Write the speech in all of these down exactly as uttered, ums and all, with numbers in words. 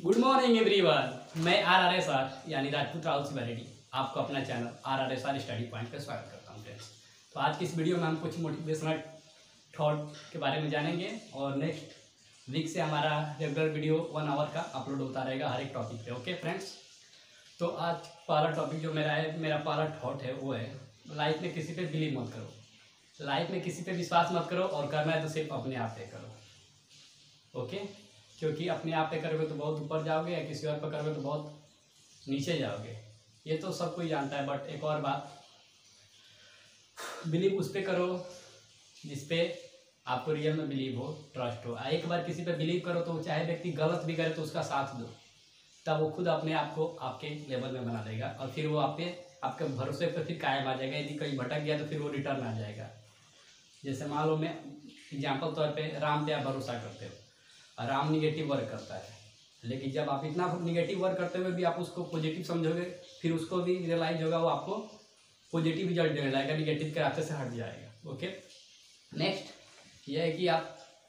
Good morning everyone. मैं R R S R यानी राजपूत राहुल सिवारेड्डी आपको अपना channel R R S R study point पर स्वागत करता हूँ फ्रेंड्स। तो आज की इस वीडियो में हम कुछ मोटिवेशनल थॉट के बारे में जानेंगे और नेक्स्ट वीक से हमारा रेगुलर वीडियो वन आवर का अपलोड होता रहेगा हर एक टॉपिक पे। ओके फ्रेंड्स, तो आज पहला टॉपिक जो मेरा है, मेरा पहला थॉट है वो है लाइफ में किसी पे बिलीव मत करो। लाइफ में किसी पे विश्वास मत करो और करना है तो सिर्फ अपने आप पे करो। ओके, क्योंकि अपने आप पे करोगे तो बहुत ऊपर जाओगे या किसी और पे करोगे तो बहुत नीचे जाओगे, ये तो सब कोई जानता है। बट एक और बात, बिलीव उस पे करो जिस पे आपको रियल में बिलीव हो, ट्रस्ट हो। एक बार किसी पे बिलीव करो तो चाहे व्यक्ति गलत भी करे तो उसका साथ दो, तब वो खुद अपने आप को आपके लेवल में बना देगा और फिर वो आप पे आपके भरोसे पर फिर कायम आ जाएगा। यदि कहीं भटक गया तो फिर वो रिटर्न आ जाएगा। जैसे मान लो मैं एग्जाम्पल तौर पे राम पे आप भरोसा करते हो और राम निगेटिव वर्क करता है, लेकिन जब आप इतना निगेटिव वर्क करते हुए भी आप उसको पॉजिटिव समझोगे, फिर उसको भी रियलाइज होगा, वो आपको पॉजिटिव रिजल्ट देने लगेगा, निगेटिव के रास्ते से हट जाएगा। ओके, नेक्स्ट ये है कि आप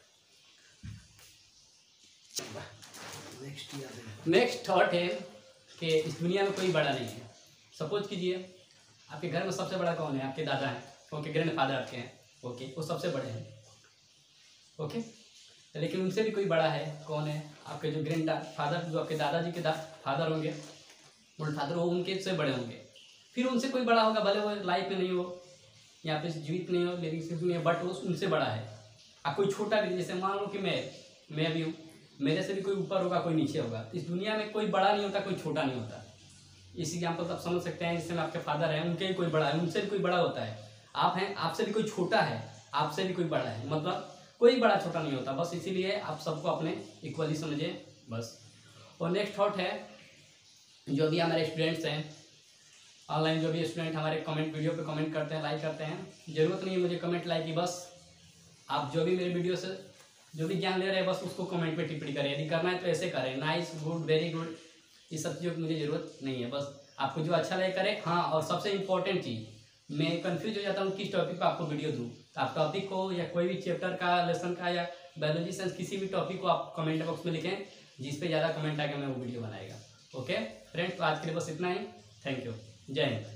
नेक्स्ट थॉट है कि इस दुनिया में कोई बड़ा नहीं है। सपोज कीजिए आपके घर में सबसे बड़ा कौन है? आपके दादा हैं। ओके, ग्रैंड फादर आपके हैं। ओके, वो सबसे बड़े हैं। ओके, लेकिन उनसे भी कोई बड़ा है। कौन है? आपके जो ग्रैंड फादर, जो आपके दादाजी के दा फादर होंगे, ग्रैंड फादर, वो उनके से बड़े होंगे। फिर उनसे कोई बड़ा होगा, भले वो लाइफ में नहीं हो, यहाँ पे जीवित नहीं हो, लिविंग नहीं है, बट वो उनसे बड़ा है। आप कोई छोटा भी, जैसे मान लो कि मैं मैं भी हूँ, मेरे से भी कोई ऊपर होगा, कोई नीचे होगा। इस दुनिया में कोई बड़ा नहीं होता, कोई छोटा नहीं होता। इस एग्जाम्पल आप समझ सकते हैं। जिसमें आपके फादर हैं, उनके भी कोई बड़ा है, उनसे भी कोई बड़ा होता है। आप हैं, आपसे भी कोई छोटा है, आपसे भी कोई बड़ा है। मतलब कोई बड़ा छोटा नहीं होता। बस इसीलिए आप सबको अपने इक्वली समझे बस। और नेक्स्ट थॉट है, जो भी हमारे स्टूडेंट्स हैं ऑनलाइन, जो भी स्टूडेंट हमारे कमेंट वीडियो पे कमेंट करते हैं, लाइक करते हैं, ज़रूरत नहीं है मुझे कमेंट लाइक की। बस आप जो भी मेरे वीडियो से जो भी ज्ञान ले रहे हैं, बस उसको कमेंट पे टिप्पणी करें। यदि करना है तो ऐसे करें, नाइस, गुड, वेरी गुड, ये सब चीज़ों की मुझे ज़रूरत नहीं है। बस आपको जो अच्छा लगे करें। हाँ, और सबसे इम्पोर्टेंट चीज़, मैं कंफ्यूज हो जाता हूँ किस टॉपिक पे आपको वीडियो दूँ। तो आप टॉपिक को या कोई भी चैप्टर का, लेसन का या बायोलॉजी साइंस किसी भी टॉपिक को आप कमेंट बॉक्स में लिखें, जिस पे ज़्यादा कमेंट आएगा मैं वो वीडियो बनाएगा। ओके फ्रेंड्स, तो आज के लिए बस इतना ही। थैंक यू, जय हिंद।